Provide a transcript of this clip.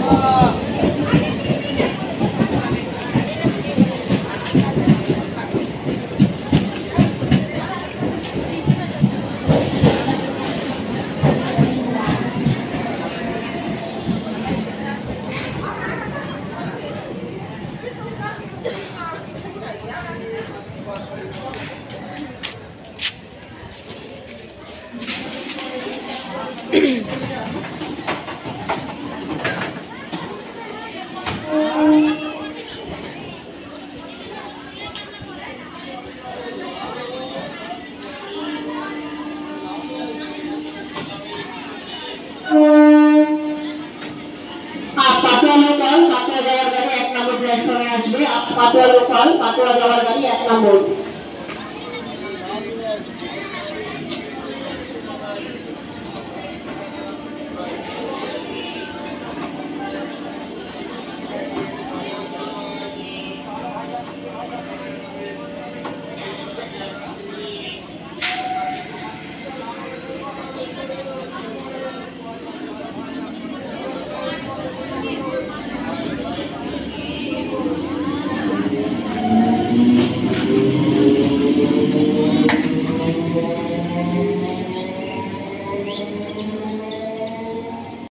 काटुआ local काटुआ जाওয়ার গাড়ি 1 নম্বর প্ল্যাটফর্মে আসবে। কাটুয়া লোকাল কাটুয়া যাওয়ার গাড়ি 1 নম্বর।